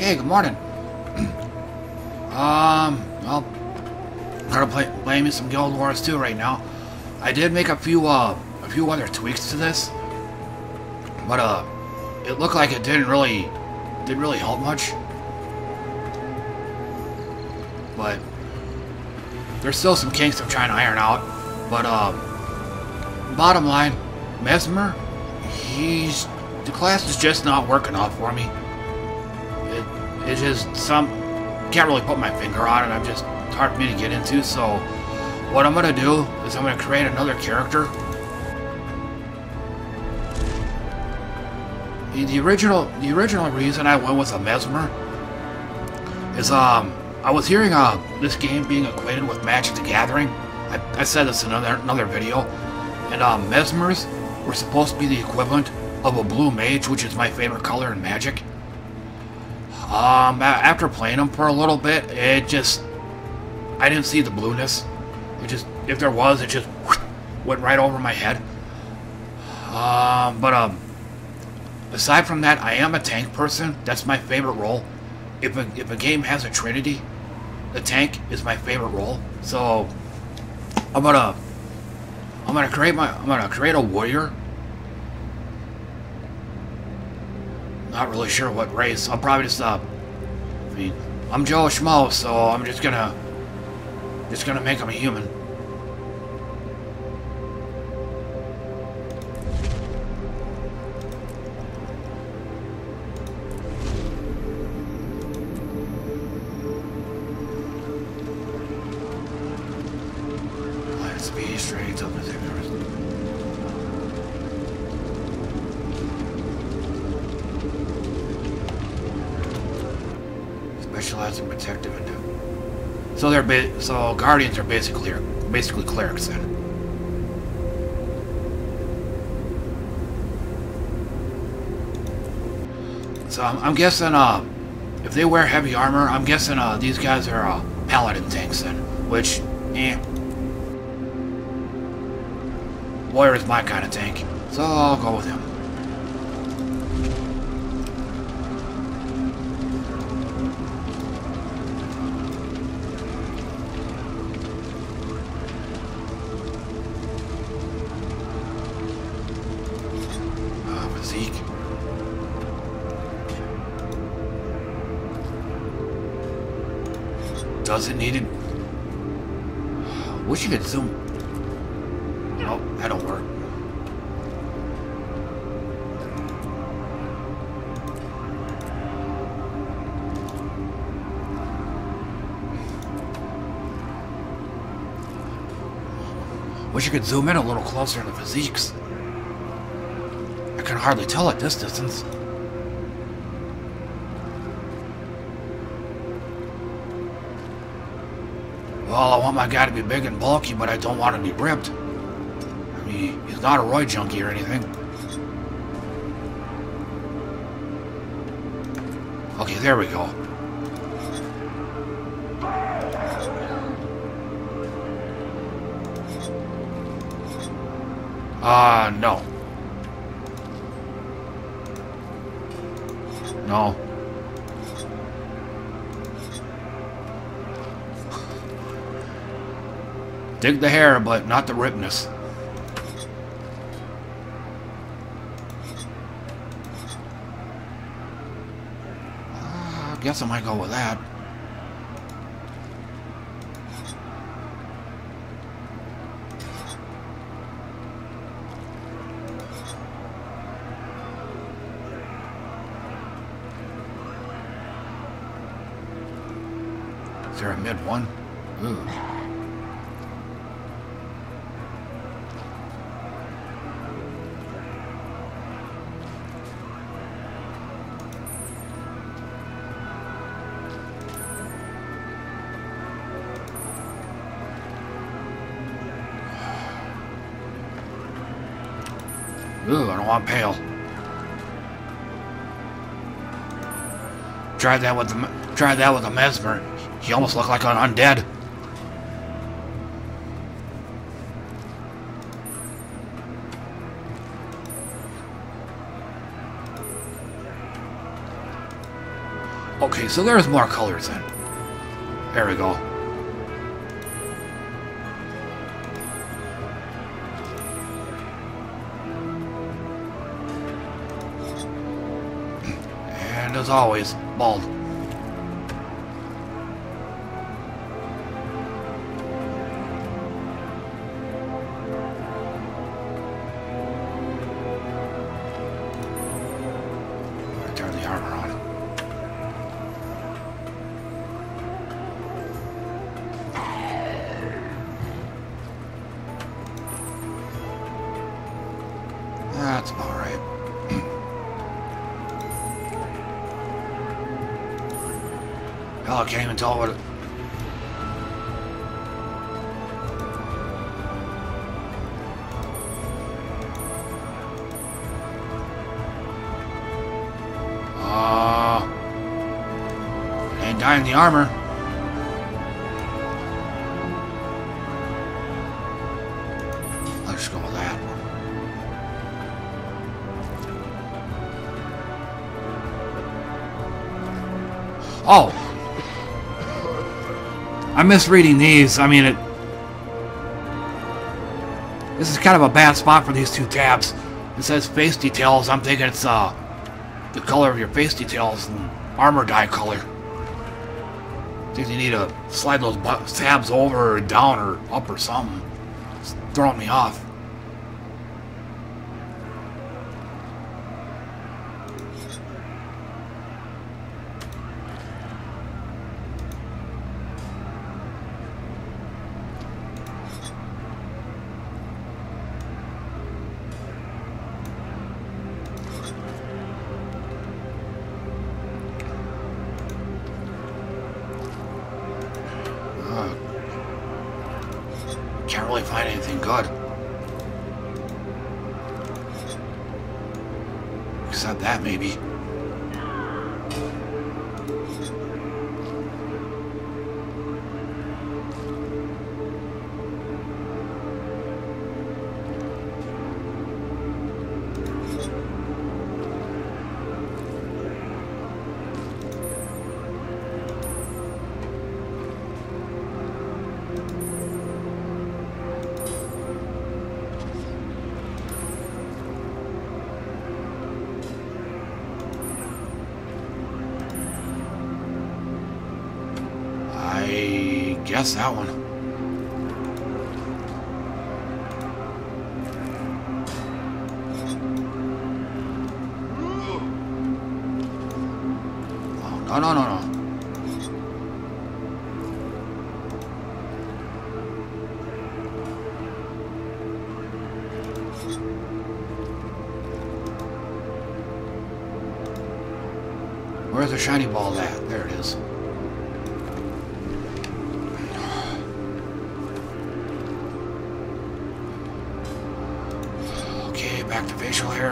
Hey, good morning. Well, I'm gonna play me some Guild Wars 2 right now. I did make a few other tweaks to this, but it looked like it didn't really help much. But there's still some kinks I'm trying to iron out. But bottom line, Mesmer, the class is just not working out for me. It's just can't really put my finger on it. It's hard for me to get into. So what I'm gonna do is I'm gonna create another character. The original reason I went with a Mesmer is I was hearing this game being equated with Magic the Gathering. I said this in another video, and Mesmers were supposed to be the equivalent of a blue mage, which is my favorite color in Magic. After playing them for a little bit, I didn't see the blueness. If there was, it just went right over my head. Aside from that, I am a tank person. That's my favorite role. If a game has a trinity, the tank is my favorite role. So I'm gonna create a warrior. Not really sure what race. I'll probably just I'm Joe Schmoe, so I'm just gonna make him a human. Speed straight up the specialized in protective and so guardians are basically clerics then. So I'm guessing if they wear heavy armor, I'm guessing these guys are paladin tanks then, which warrior is my kind of tank, so I'll go with him. Physique. Does it need it? Wish you could zoom. Nope, that don't work. Wish you could zoom in a little closer in the physiques. I can hardly tell at this distance. Well, I want my guy to be big and bulky, but I don't want him to be ripped. I mean, he's not a Roy junkie or anything. Okay, there we go. No. No. Dig the hair, but not the ripness. I guess I might go with that. Is there a mid one? Ooh. Ooh, I don't want pale. Tried that with a mesmer. He almost looked like an undead. Okay, so there's more colors then. There we go. And as always, bald. Turn the armor on. That's about right. Hell, I can't even tell what it... Ain't dying the armor. Let's go with that. Oh! I'm misreading these. I mean, this is kind of a bad spot for these two tabs. It says face details. I'm thinking it's the color of your face details and armor dye color. I think you need to slide those tabs over or down or up or something. It's throwing me off. Can't really find anything good. Except that, maybe. Guess that one. Oh, no. Where's the shiny ball at? There it is. Back to facial hair.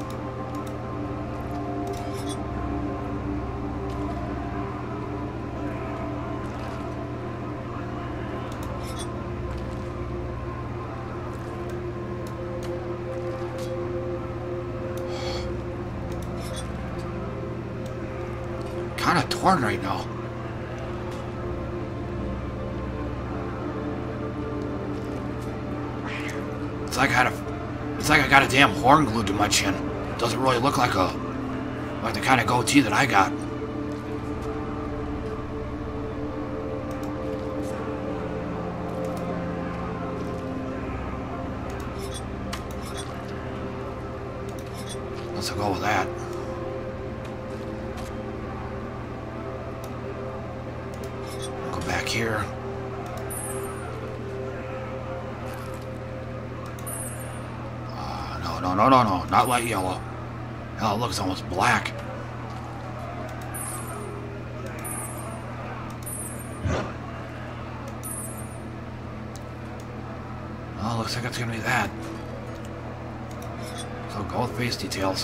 Kind of torn right now. It's like I got a damn horn glued to my chin. Doesn't really look like the kind of goatee that I got. Let's go with that. Go back here. No, not light yellow. Hell, it looks almost black. Oh, looks like it's gonna be that. So go with face details.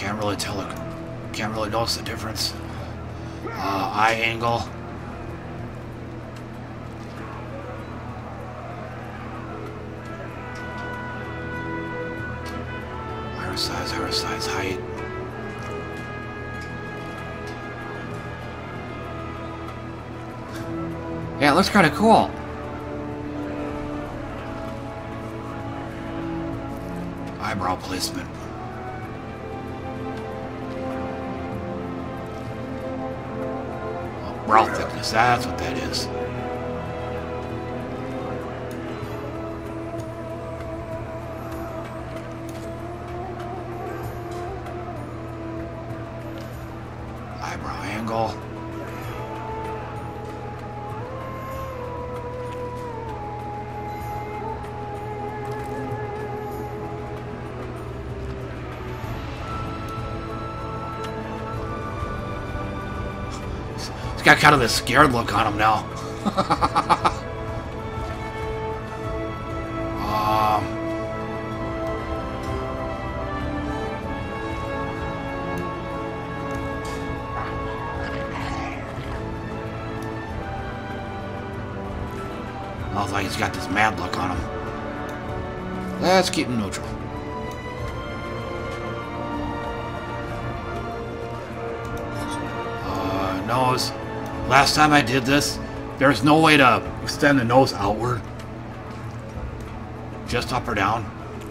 Can't really tell it. Can't really notice the difference. Eye angle. Iris size, height. Yeah, it looks kind of cool. Eyebrow placement. Oh, brow thickness, that's what that is. Eyebrow angle. Got kind of this scared look on him now. Looks like he's got this mad look on him. Let's keep him neutral. Nose. Last time I did this, there's no way to extend the nose outward. Just up or down.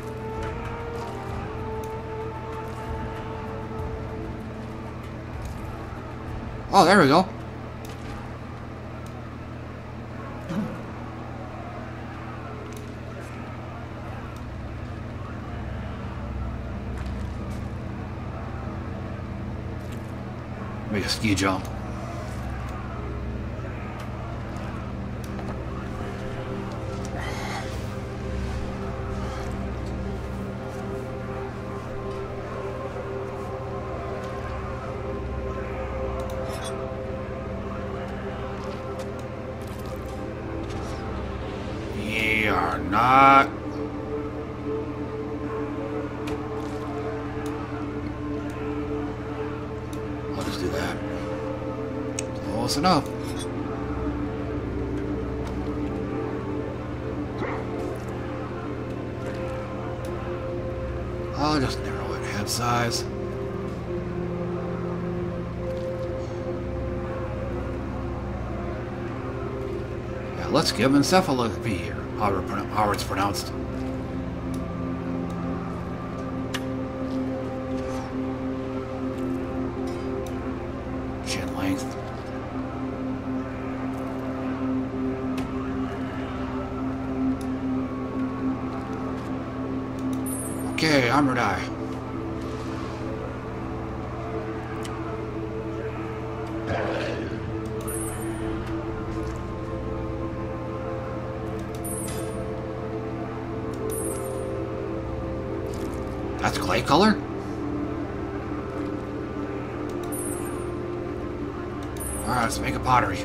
Oh, there we go. Make a ski jump. Not. I'll just do that. Close enough. I'll just narrow it. Head size. Yeah, let's give him encephalopathy here. How it's pronounced. Chin length. Okay, armored eye. That's clay color? Alright, let's make a pottery.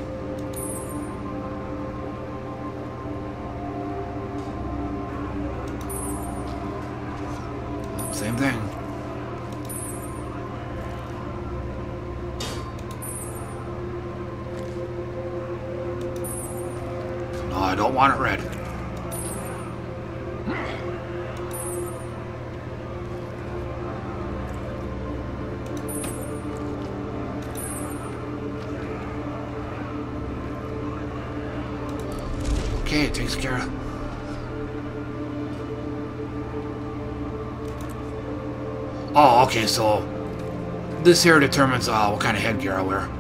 Same thing. No, I don't want it red. Okay, it takes care of. Oh, okay, so this here determines what kind of headgear I wear.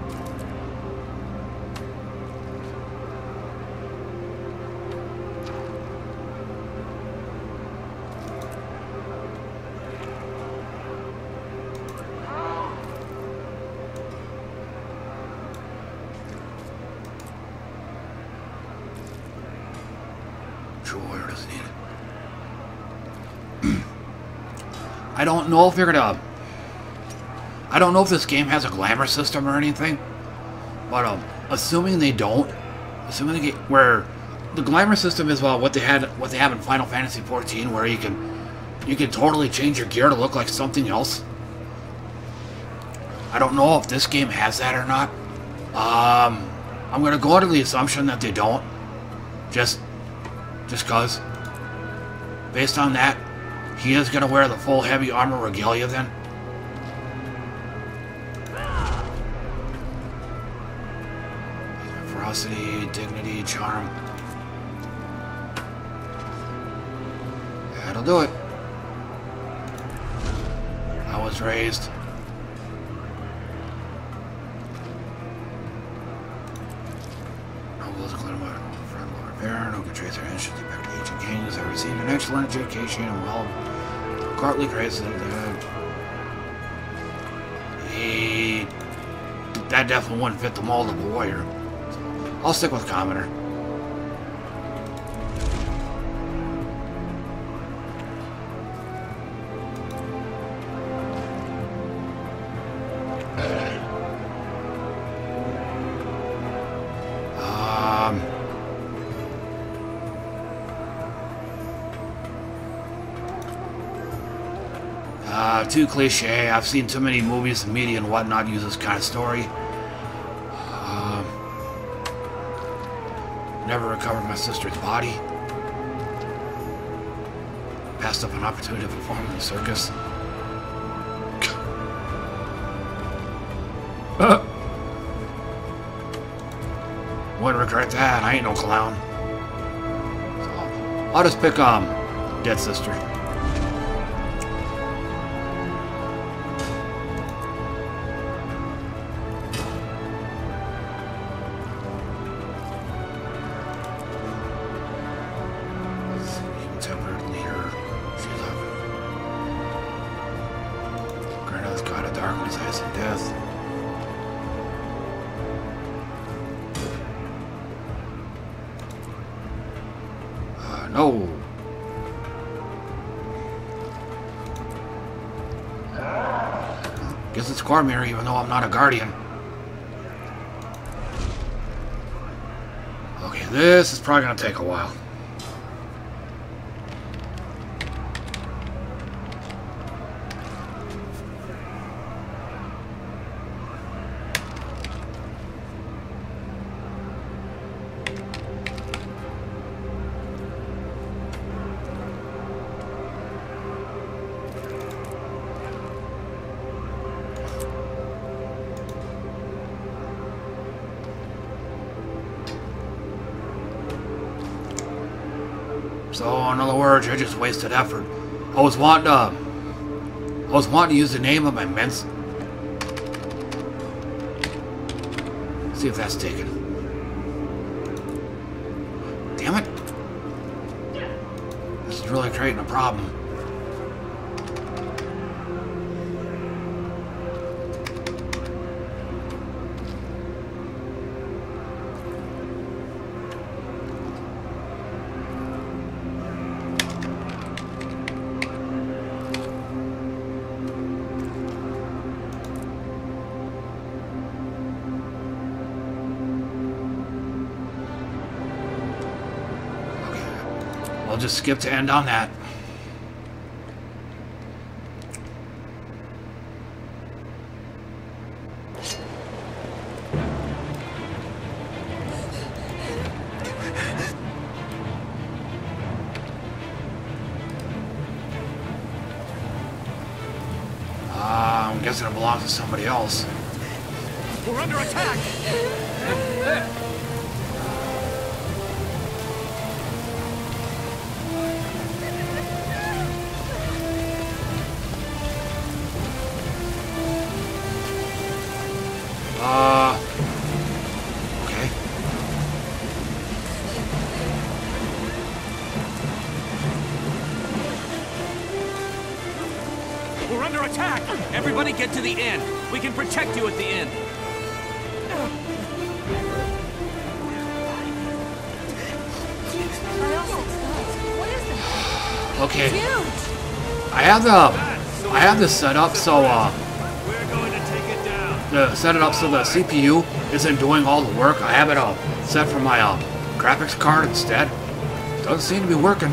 I don't know if they're gonna. I don't know if this game has a glamour system or anything, but assuming they don't, assuming they get where the glamour system is what they have in Final Fantasy XIV, where you can totally change your gear to look like something else. I don't know if this game has that or not. I'm gonna go under the assumption that they don't. Just cause. Based on that, he is gonna wear the full heavy armor regalia then. Ferocity, dignity, charm. That'll do it. I was raised. No can trace their ancestry back to ancient kings. I received an excellent education and well courtly graces. That definitely wouldn't fit the mold of a warrior. So I'll stick with commoner. Too cliche. I've seen too many movies and media and whatnot use this kind of story. Never recovered my sister's body. Passed up an opportunity to perform in the circus. Wouldn't regret that. I ain't no clown. So, I'll just pick dead sister. No. Guess it's Cormier, even though I'm not a guardian. Okay, this is probably gonna take a while. So, in other words, I just wasted effort. I was wanting to use the name of my mens. See if that's taken. Damn it! This is really creating a problem. I'll just skip to end on that. I'm guessing it belongs to somebody else. We're under attack! Okay. We're under attack! Everybody get to the inn. We can protect you at the inn. Okay. I have this set up so We're going to take it down. set it up so the CPU isn't doing all the work. I have it set for my graphics card instead. Doesn't seem to be working.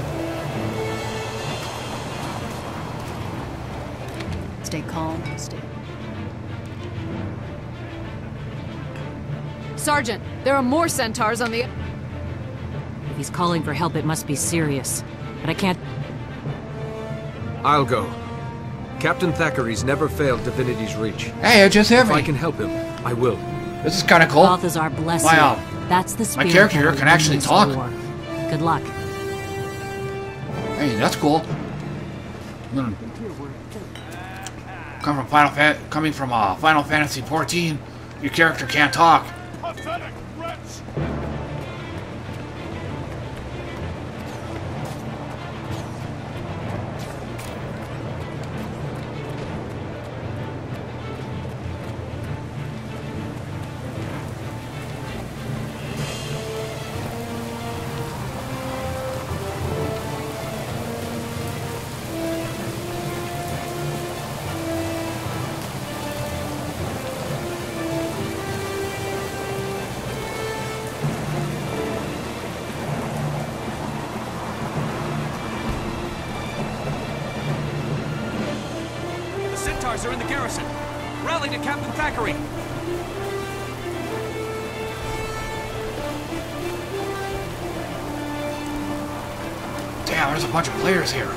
Stay calm. Stay. Sergeant, there are more centaurs on the... If he's calling for help, it must be serious. But I can't... I'll go. Captain Thackeray's never failed Divinity's Reach. Hey, it just hit If me. I can help him, I will. This is kind of cool. Balthazar bless you. Wow. That's the spirit character here that can actually wins talk. war. Good luck. Hey, that's cool. Coming from Final Fantasy 14, your character can't talk. Pathetic wretch! The centaurs are in the garrison. Rally to Captain Thackeray. Damn, there's a bunch of players here.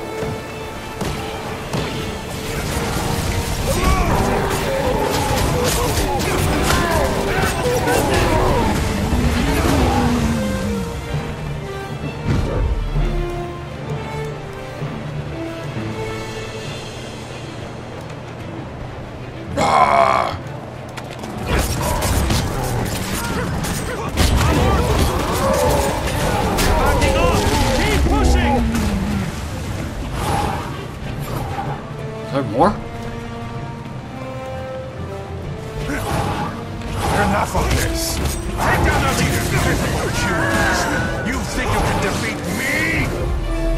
Ah! Backing off! Keep pushing! Is there more? Enough of this! Take down the leader's physical humans! You think you can defeat me?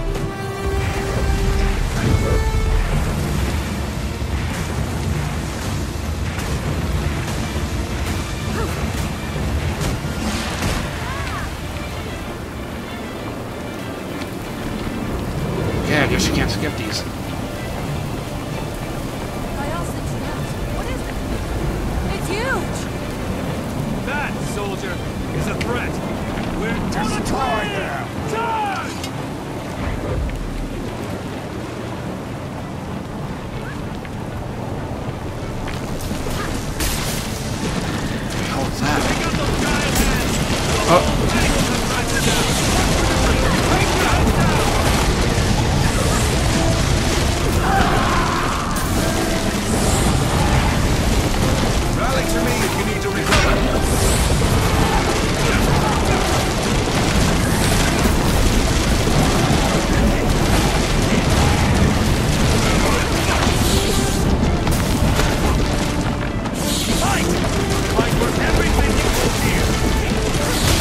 Yeah, I guess you can't skip these. What is it? It's huge! That, soldier, is a threat. We're Destroy them! done! What the hell is that? Got those giant hands! Oh, Rally to me if you need to recover. Fight! Fight for everything you hold dear!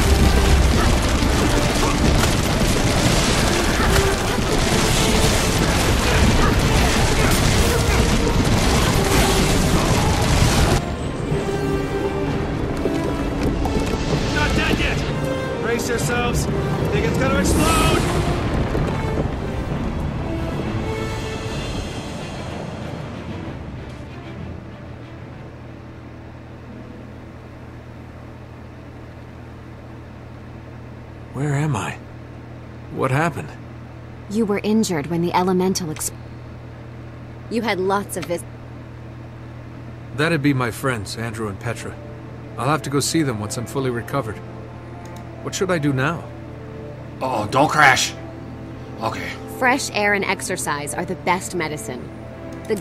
Not dead yet! Brace yourselves! Think it's gonna explode! Where am I? What happened? You were injured when the elemental You had lots of That'd be my friends, Andrew and Petra. I'll have to go see them once I'm fully recovered. What should I do now? oh, don't crash. Okay. fresh air and exercise are the best medicine. The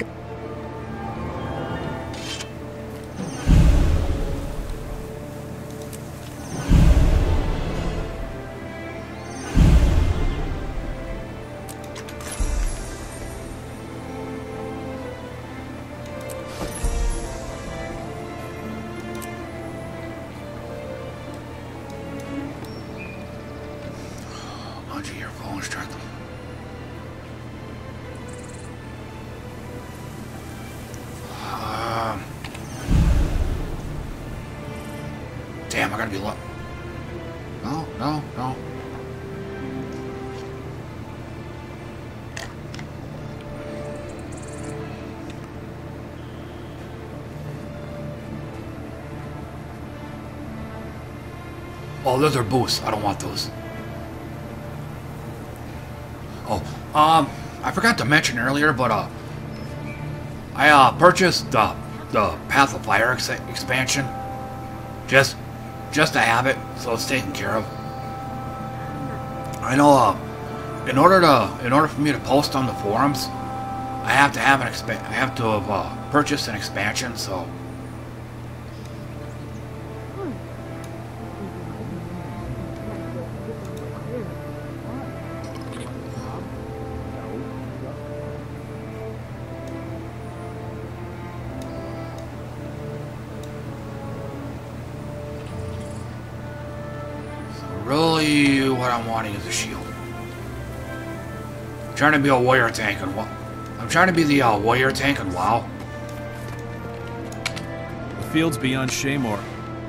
Launch your phone, start them. Damn, I gotta be low. No, no, no. Oh, those are boosts. I don't want those. Oh, I forgot to mention earlier, but I purchased the Path of Fire expansion just to have it, so it's taken care of. I know. In order for me to post on the forums, I have to have purchased an expansion. So. Really, what I'm wanting is a shield. I'm trying to be a warrior tank and I'm trying to be the warrior tank and WoW. The field's beyond Schmoe.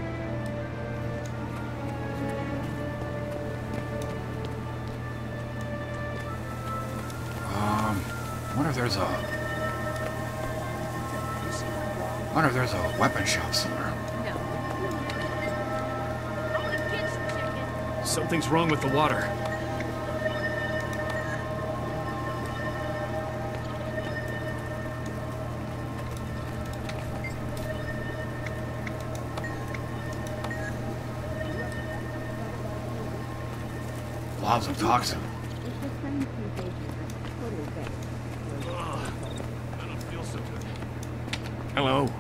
I wonder if there's a weapon shop somewhere. Something's wrong with the water. Lots of toxin. I don't feel so good. Hello.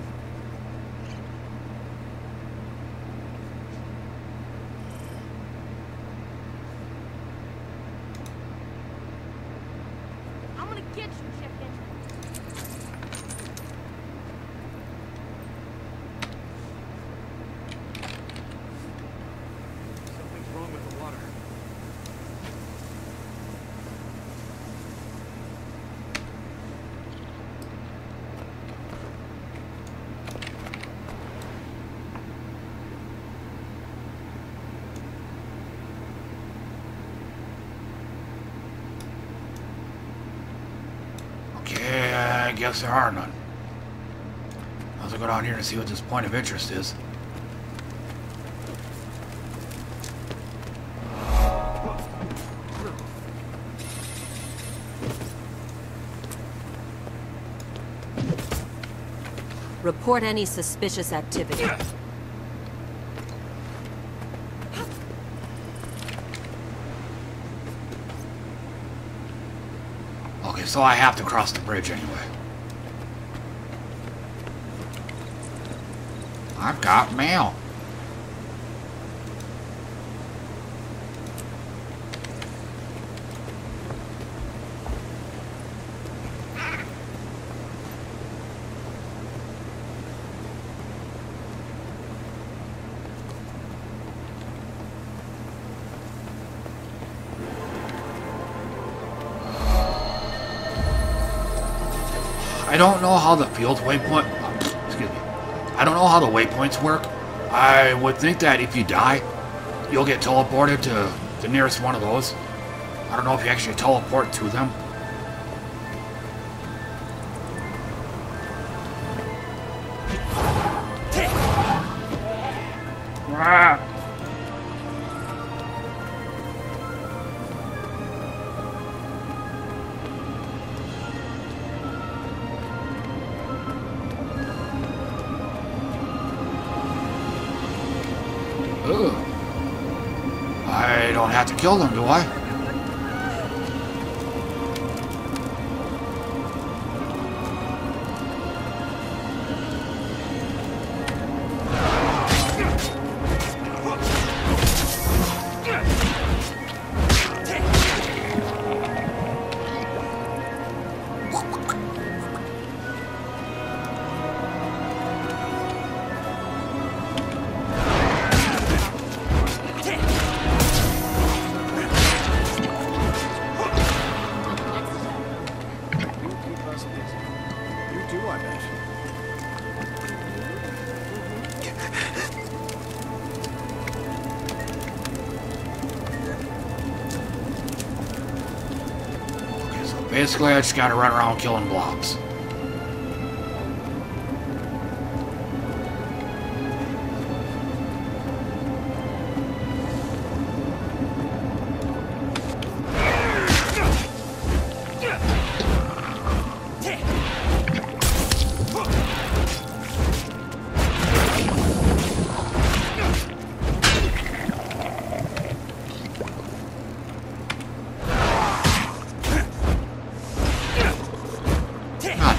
I guess there are none. I'll go down here to see what this point of interest is. Report any suspicious activity. Okay, so I have to cross the bridge anyway. I've got mail. I don't know how the field waypoint. Excuse me. I don't know how the waypoints work. I would think that if you die, you'll get teleported to the nearest one of those. I don't know if you actually teleport to them. Ah. Ugh. I don't have to kill them, do I? Basically, I just gotta run around killing blobs.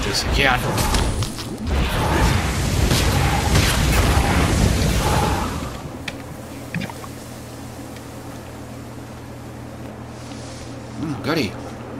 this again. Goody.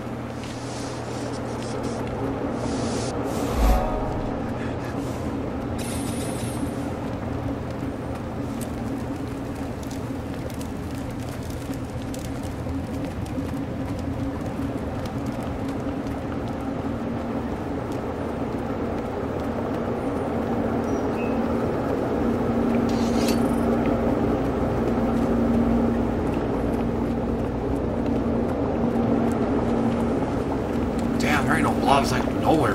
There ain't no blobs like nowhere.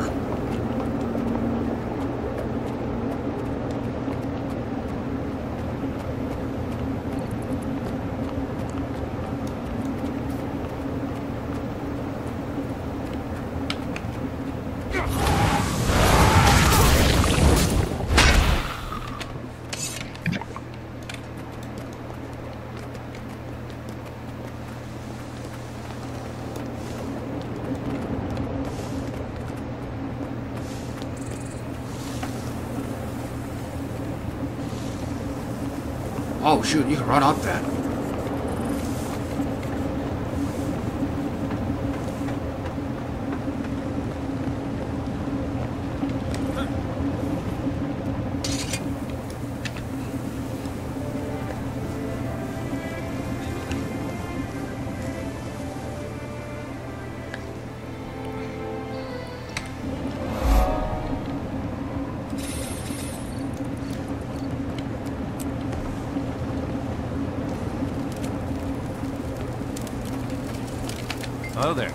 Oh shoot, you can run up that. Oh, there.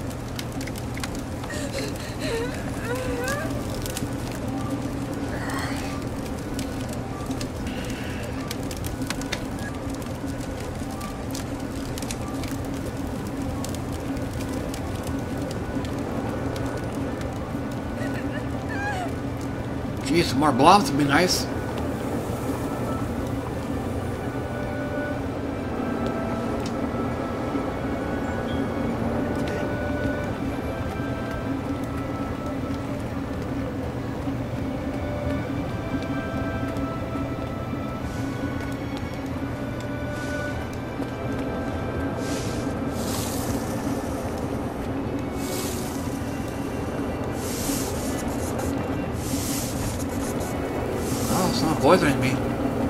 Gee, some more blobs would be nice. It's not bothering me.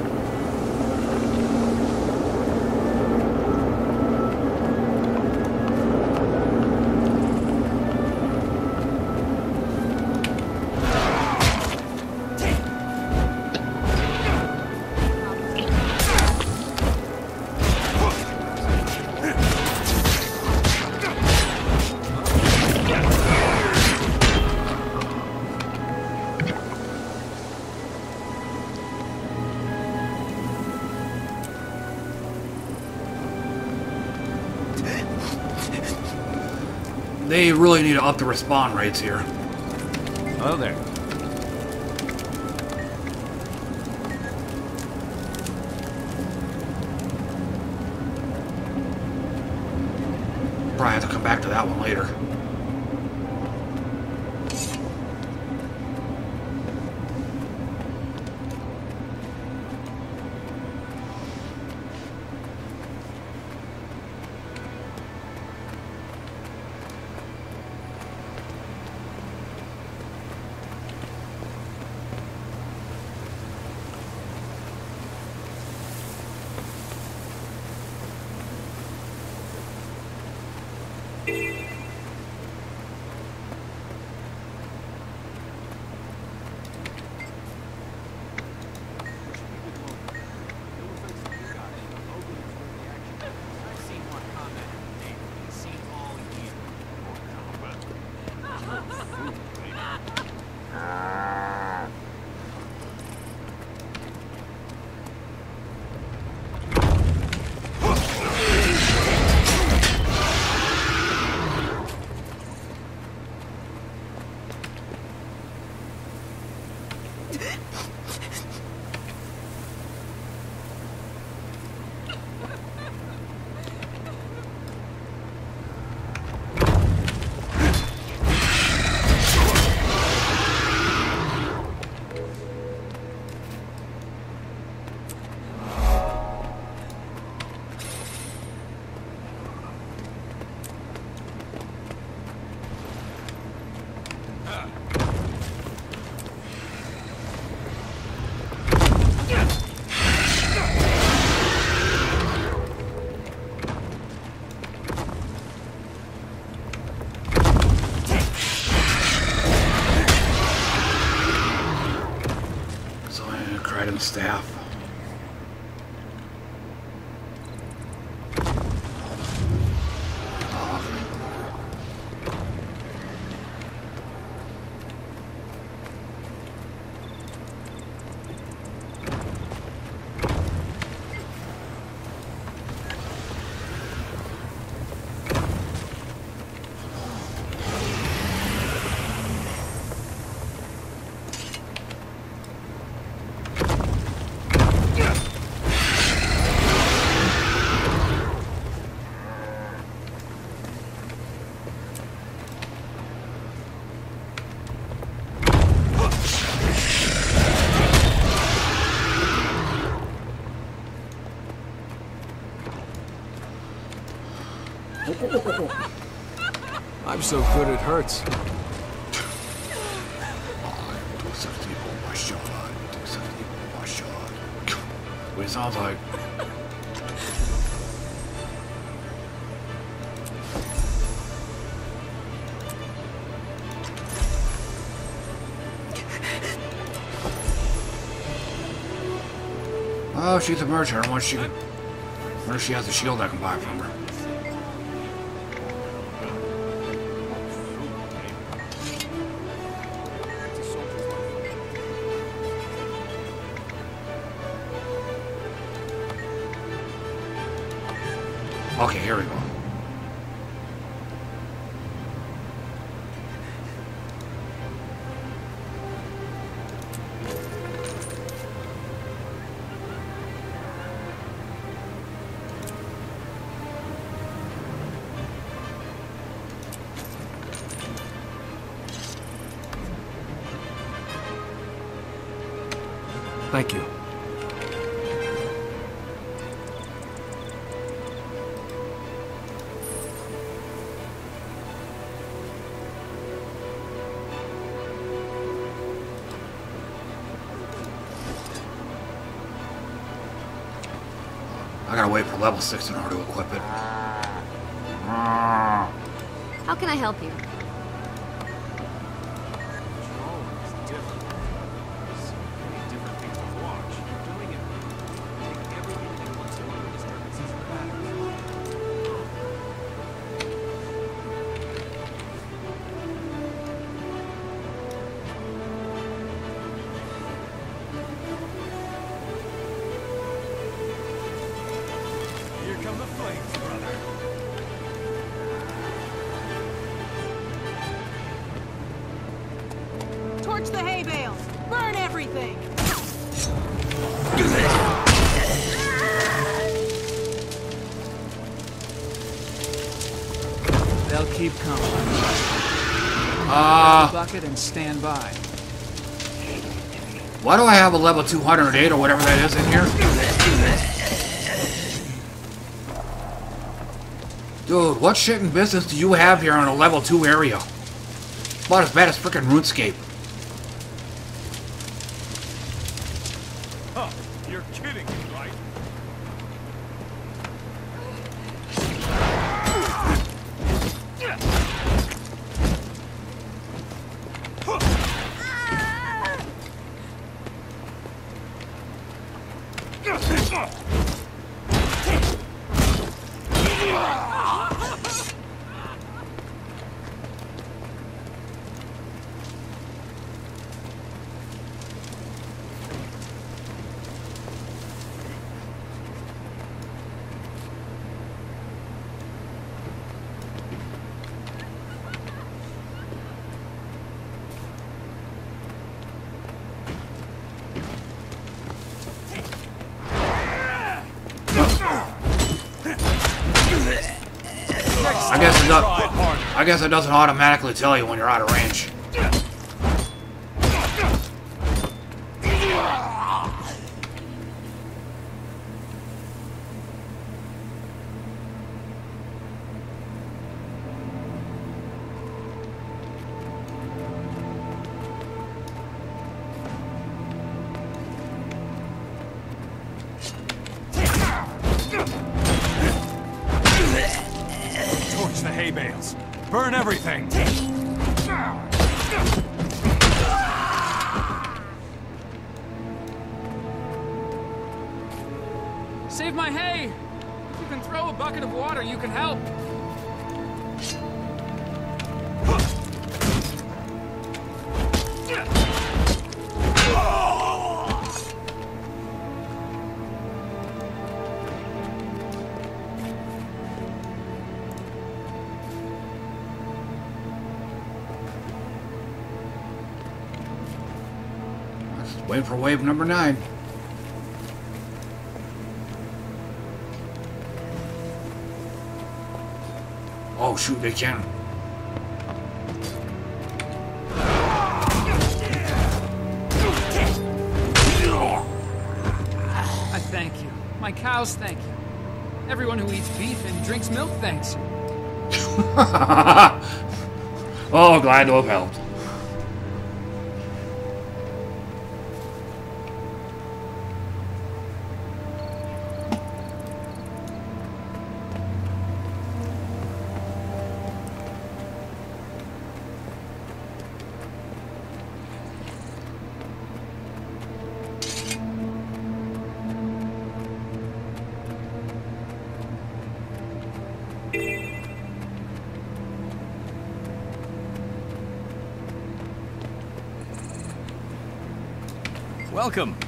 They really need to up the respawn rates here. Oh, there. Probably have to come back to that one later. staff. I'm so good it hurts. What it sounds like. Oh, she's a merchant. I wonder if she has a shield I can buy from her. Okay, here we go. Thank you. I gotta wait for level 6 in order to equip it. How can I help you? Torch the hay bales! Burn everything! They'll keep coming. Bucket and stand by. Why do I have a level 208 or whatever that is in here? Dude, what shit in business do you have here on a level 2 area? About as bad as frickin' RuneScape. Huh, you're kidding me, right? I guess it doesn't automatically tell you when you're out of range. Torch the hay bales. Burn everything. Save my hay! If you can throw a bucket of water, you can help. Waiting for wave number 9. Oh shoot, they can. I thank you. My cows thank you. Everyone who eats beef and drinks milk thanks you. Oh, glad to have helped. Welcome.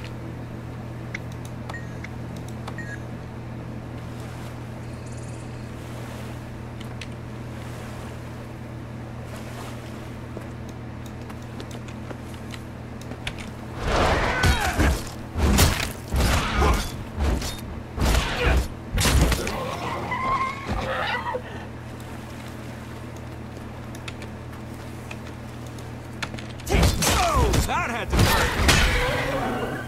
That had to hurt.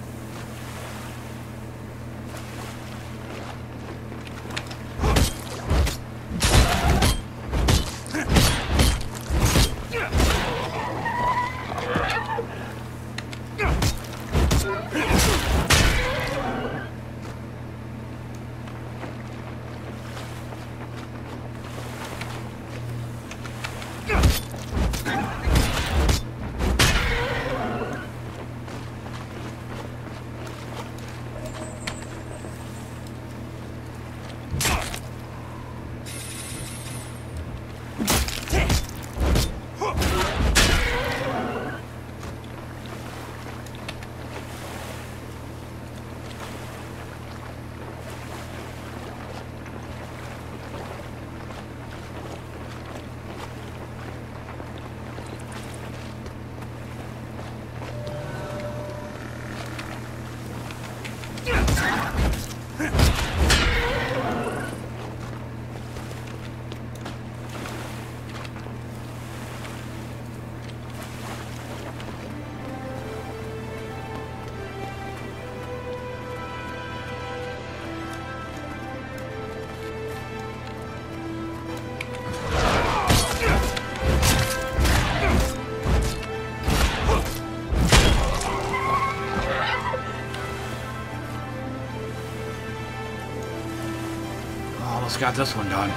Almost got this one done.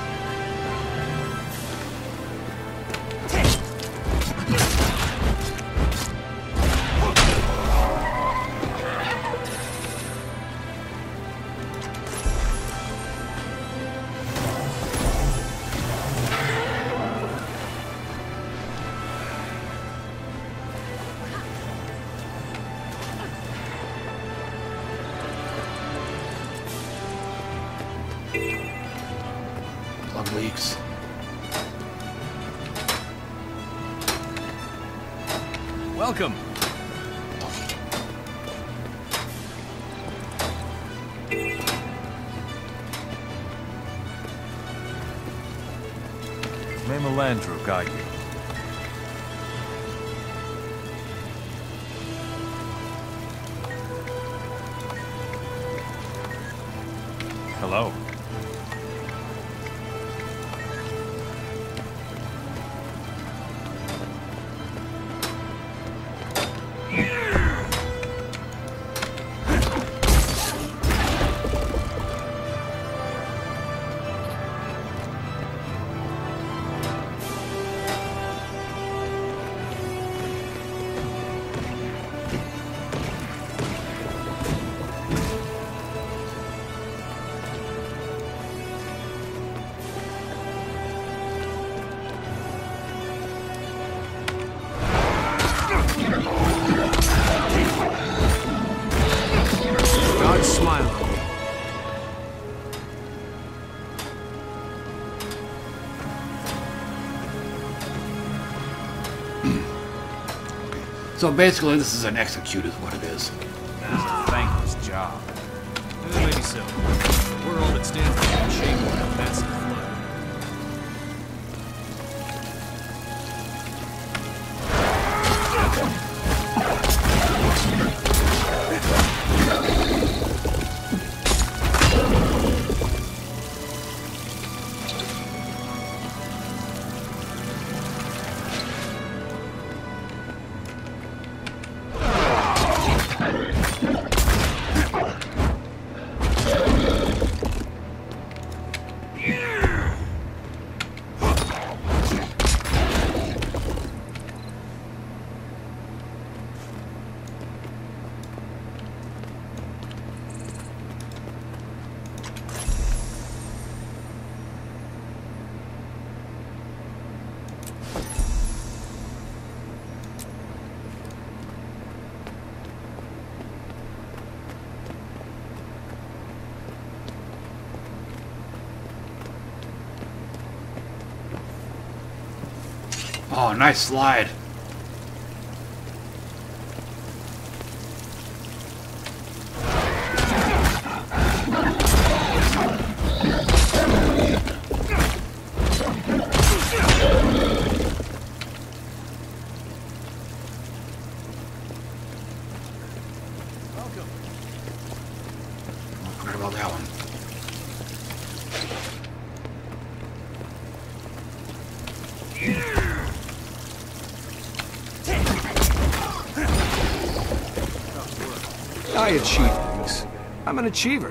Plug leaks. Welcome. May Melandru guide you. Hello. So basically, this is an execute, is what it is. That is a thankless job. Maybe so. The world that stands for in shape will have massive flood. Oh, nice slide. Forgot about that one. I achieve things. I'm an achiever.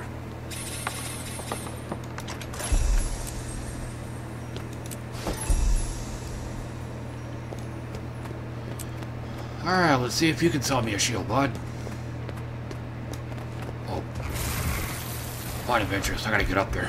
Alright, let's see if you can sell me a shield, bud. Oh. Point of interest, I gotta get up there.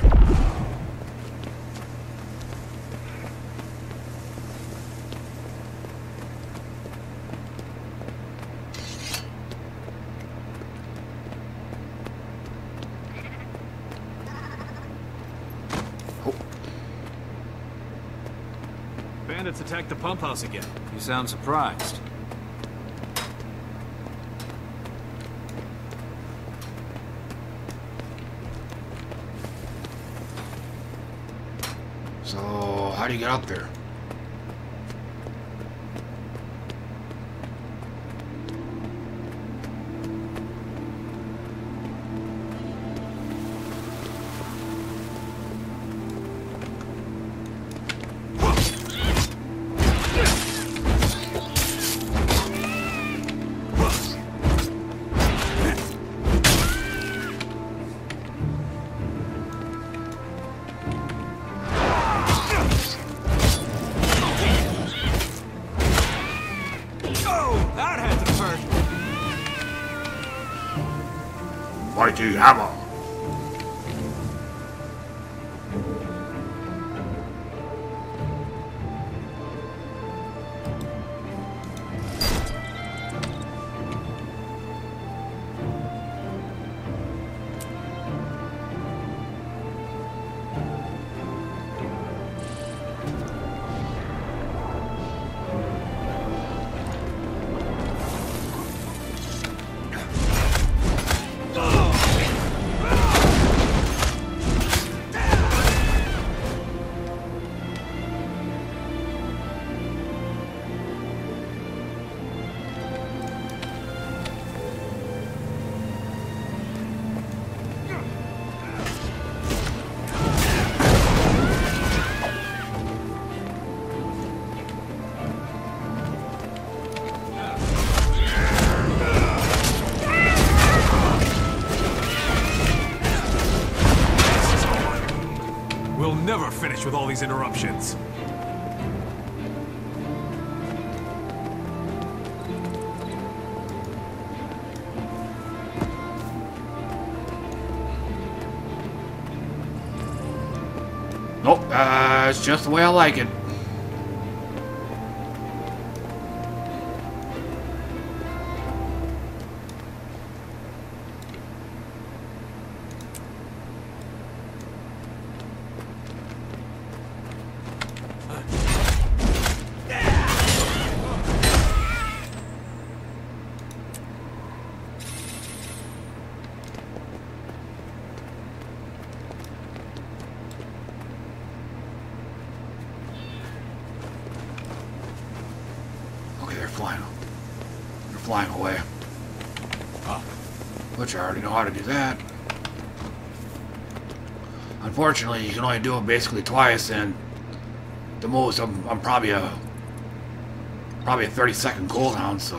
Bandits attacked the pump house again. You sound surprised. So, how do you get up there? Mighty hammer. We'll never finish with all these interruptions. Nope, it's just the way I like it. flying. They're flying away. Which I already know how to do that. Unfortunately, you can only do it basically twice, and the most I'm probably a 30-second cooldown. So,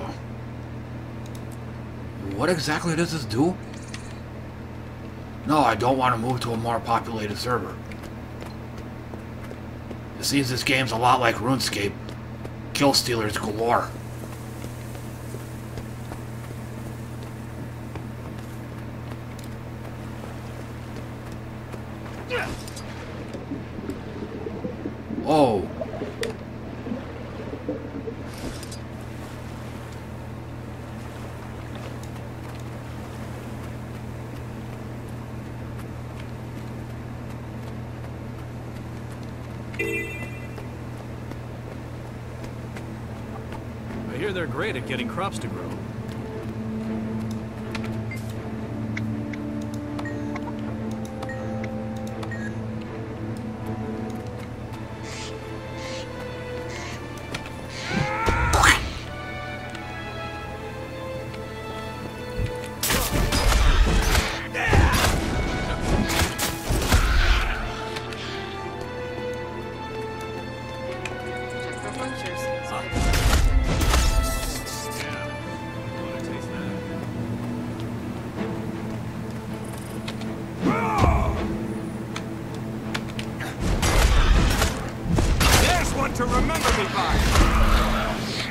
what exactly does this do? No, I don't want to move to a more populated server. It seems this game's a lot like RuneScape. Kill stealers galore. Oh. I hear they're great at getting crops to grow. To remember me by.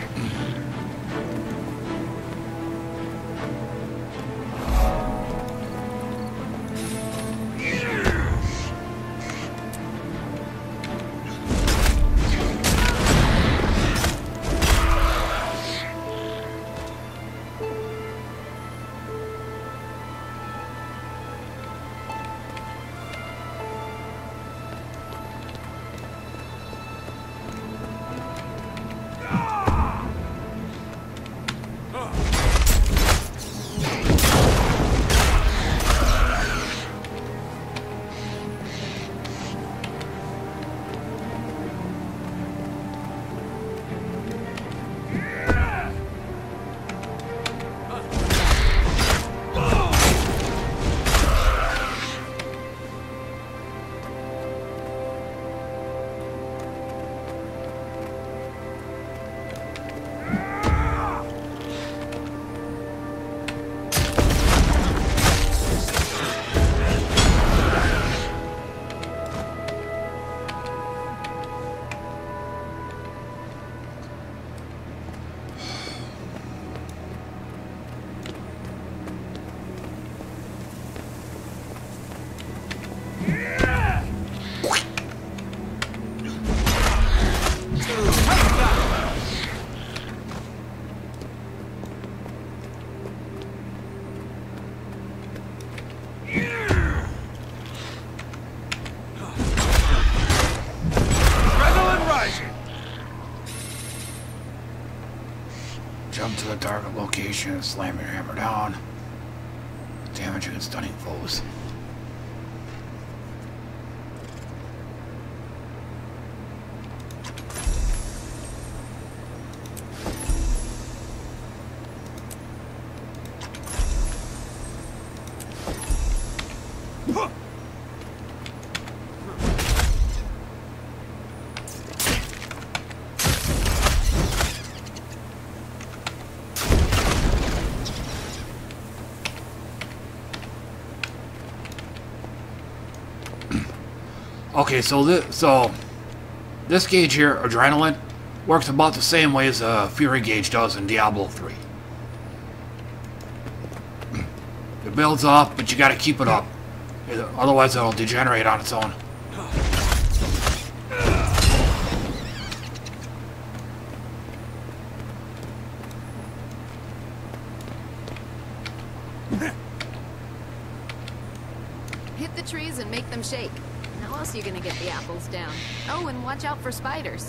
Jump to the target location, slam your hammer down, damaging and stunning foes. Okay, so this gauge here, Adrenaline, works about the same way as a Fury gauge does in Diablo 3. It builds up, but you gotta keep it up. Otherwise it'll degenerate on its own. Hit the trees and make them shake. How else are you gonna get the apples down? Oh, and watch out for spiders.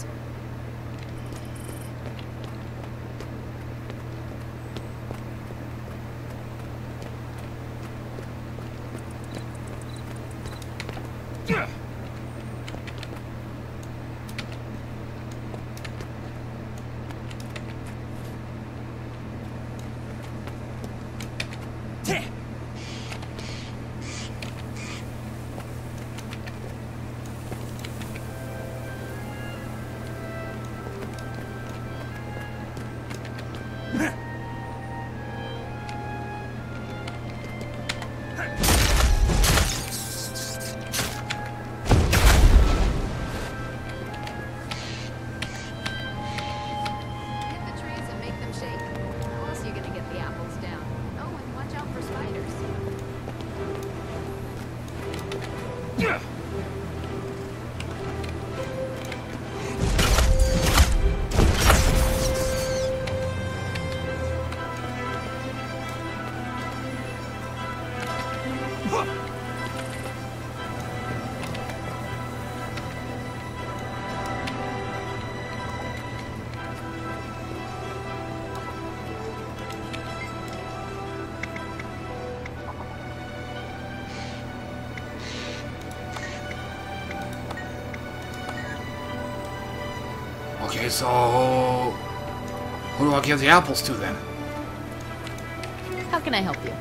Okay, so who do I give the apples to then? How can I help you?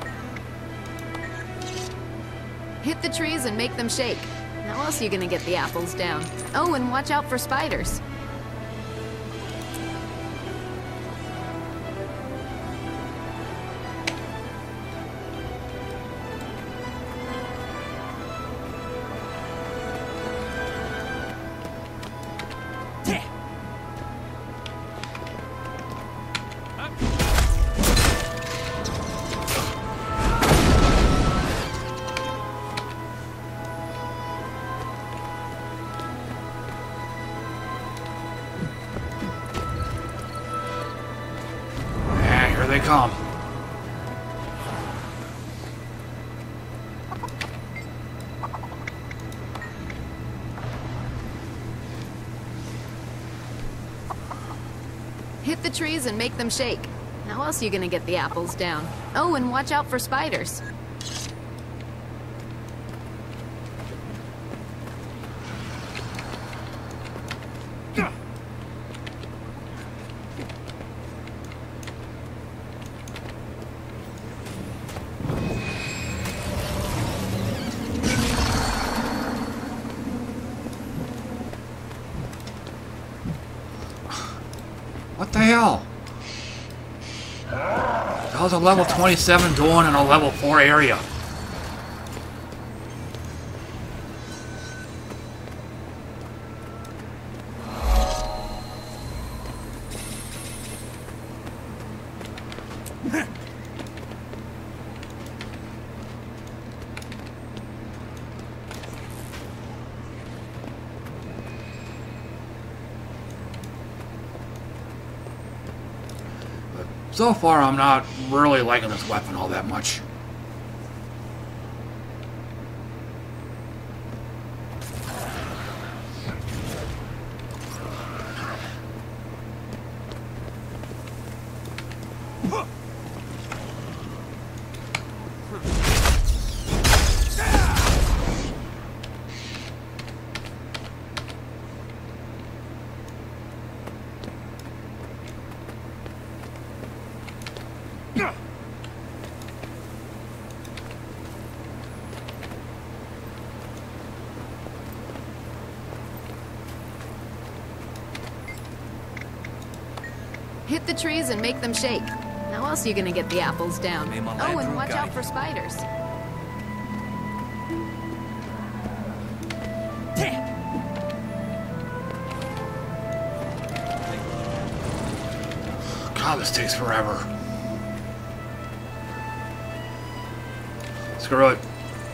Hit the trees and make them shake. How else are you gonna get the apples down? Oh, and watch out for spiders. They come. Hit the trees and make them shake. How else are you gonna get the apples down? Oh, and watch out for spiders. What the hell? That was a level 27 doing in a level 4 area. So far, I'm not really liking this weapon all that much. Hit the trees and make them shake. How else are you gonna get the apples down? Oh, and watch out for spiders. God, this takes forever. Screw it.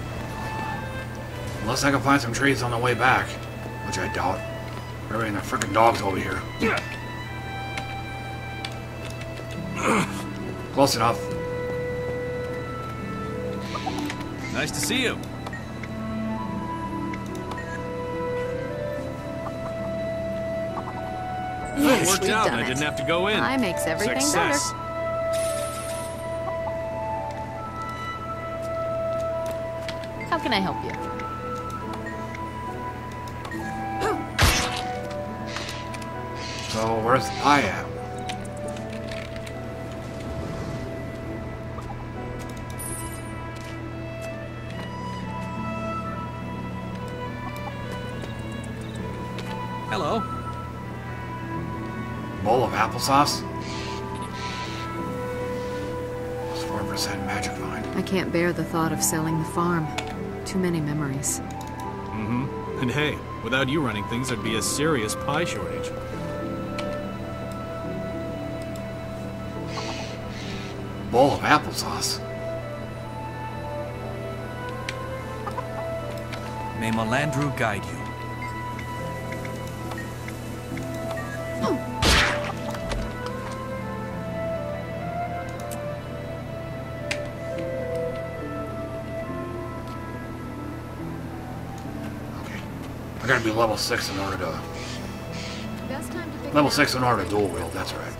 Unless I can find some trees on the way back, which I doubt. Everything the frickin' dog's over here. Close enough. Nice to see you. Yes, It worked we've out done and I it. didn't have to go in. Pie makes everything Success. better. How can I help you? So, where's the pie at? Hello. Bowl of applesauce? It's 4% magic vine. I can't bear the thought of selling the farm. Too many memories. Mm-hmm. And hey, without you running things, there'd be a serious pie shortage. Bowl of applesauce. May Melandru guide you. I gotta be level 6 in order to... Best time to pick Level it 6 up. in order to dual wield, that's right.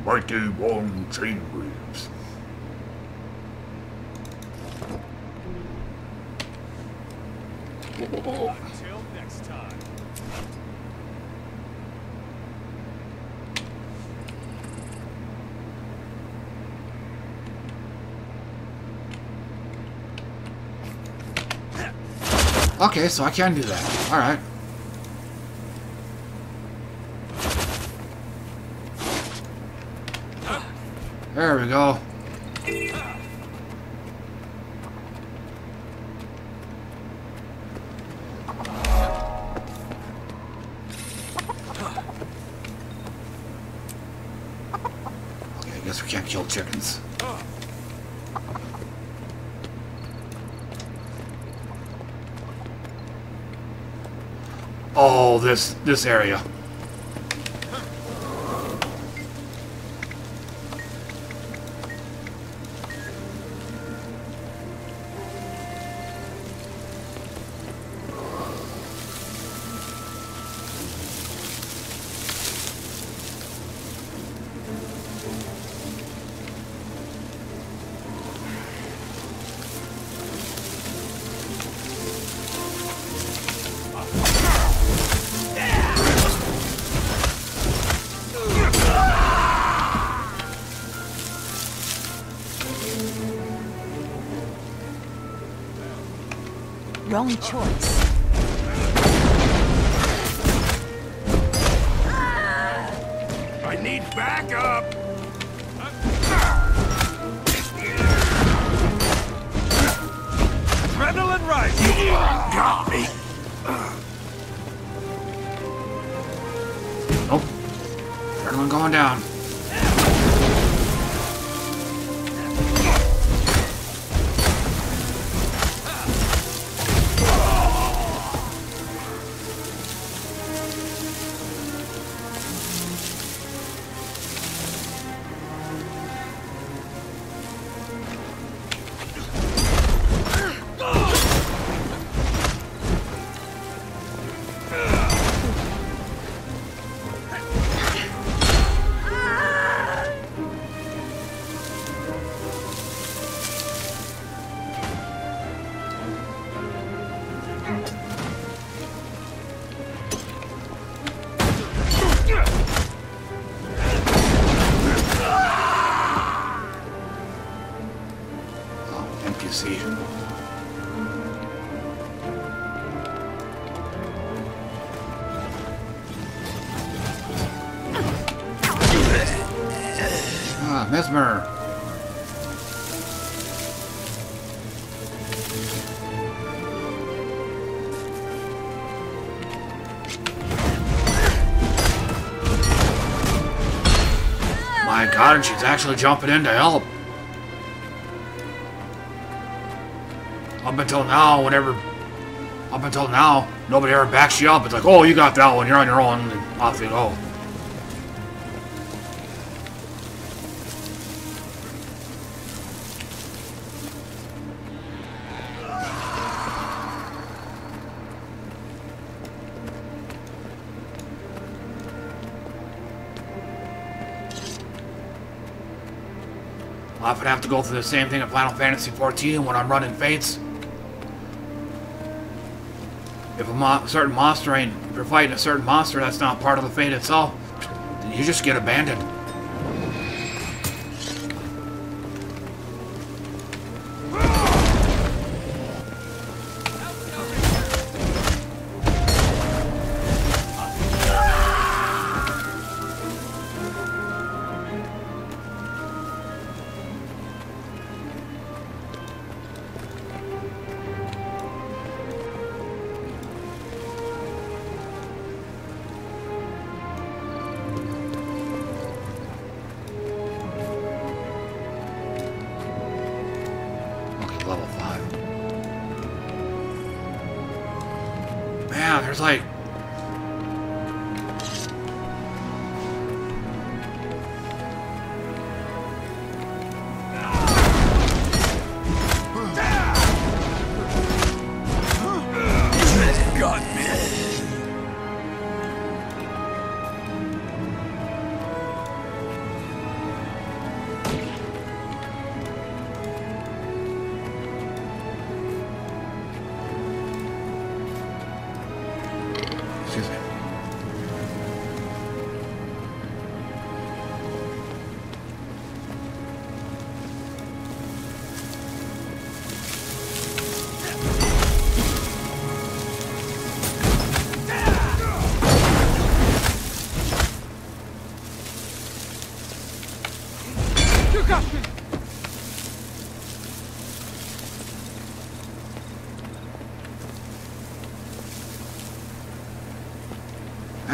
mighty one chain waves. Until next time. Okay, so I can do that. Alright. There we go. Okay, I guess we can't kill chickens. Oh, this area. Wrong choice. I need backup! Adrenaline rising! Got me! Nope. Adrenaline going down. NPC. Ah, mesmer. My God, and she's actually jumping in to help. Up until now, nobody ever backs you up. It's like, oh, you got that one, you're on your own, and off you go. I'll often have to go through the same thing in Final Fantasy XIV when I'm running fates. If a certain monster if you're fighting a certain monster that's not part of the fate itself, then you just get abandoned. Level 5. Man, there's like... Got me!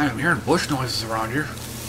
I'm hearing bush noises around here.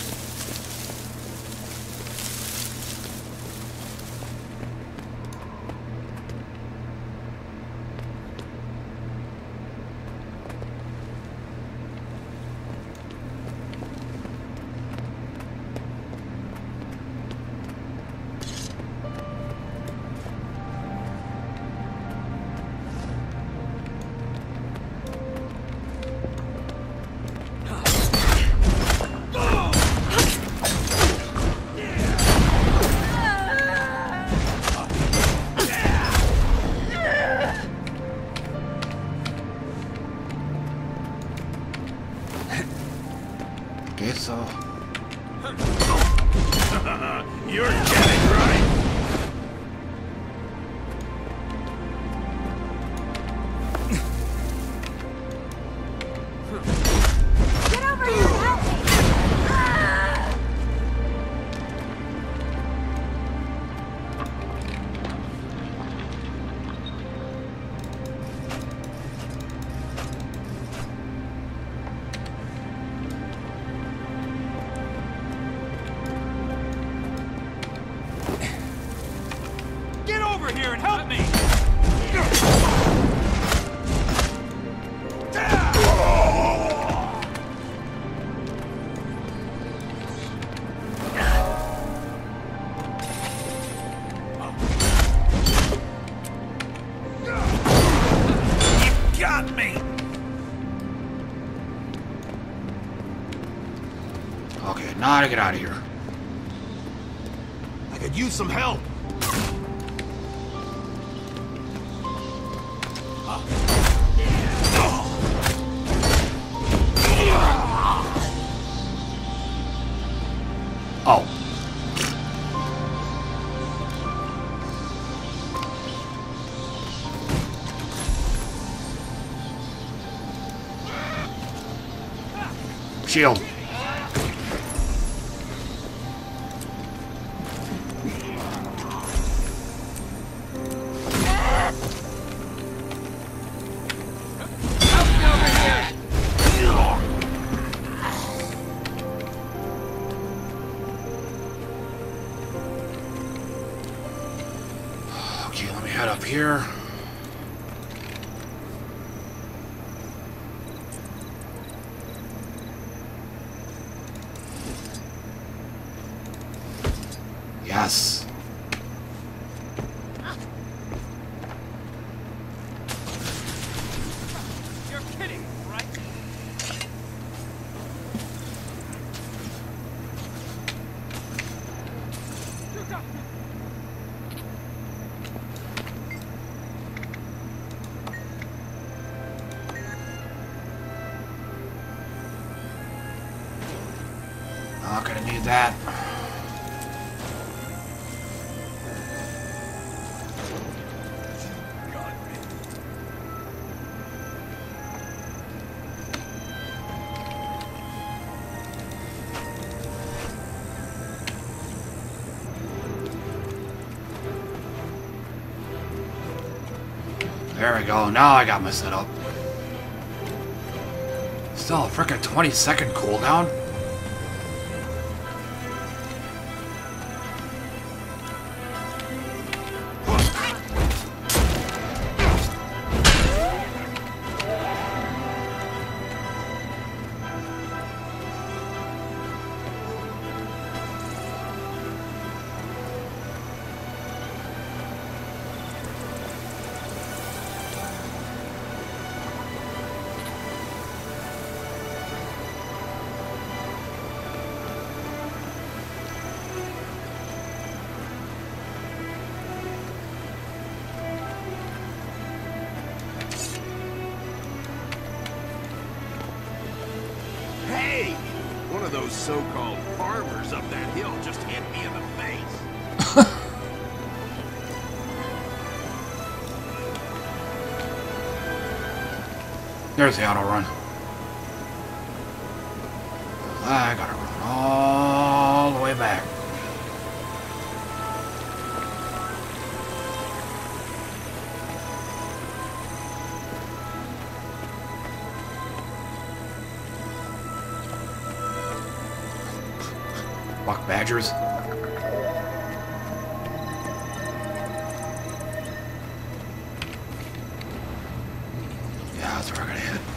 So you're getting right. Get over here and help me! Get over here and help me! You got me. okay, now to get out of here. I could use some help. Oh. Shield. Okay, let me head up here. Yes. You're kidding, right? Not gonna need that. There we go. Now I got my setup. Still a frickin' 20-second cooldown. Hey! One of those so-called farmers up that hill just hit me in the face. There's the auto run. I gotta run all the way back. Buck badgers. Yeah, that's where I'm gonna hit.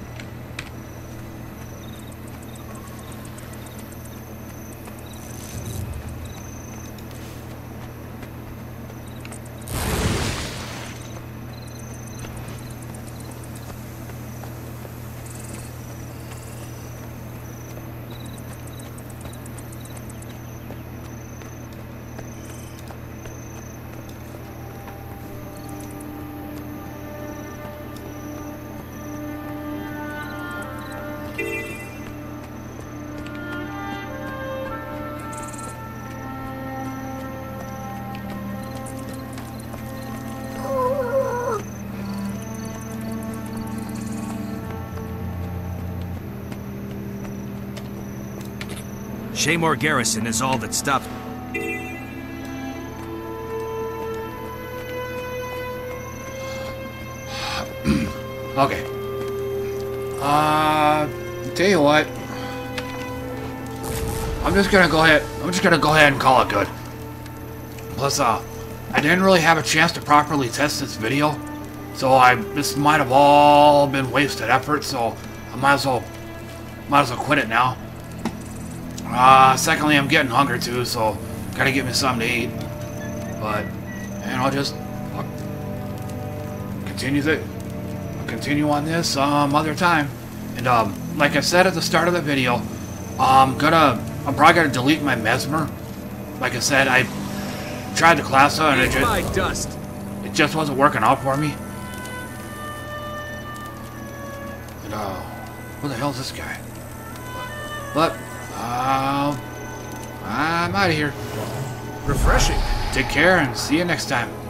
Schmoe Garrison is all that stopped. Okay. Tell you what. I'm just gonna go ahead and call it good. Plus, I didn't really have a chance to properly test this video, so this might have all been wasted effort. So I might as well quit it now. Secondly, I'm getting hungry too, so gotta get me something to eat. And I'll just continue on this other time. And like I said at the start of the video, I'm probably gonna delete my mesmer. Like I said, I tried the class out and it just wasn't working out for me. And who the hell is this guy? But I'm out of here. Refreshing. Take care and see you next time.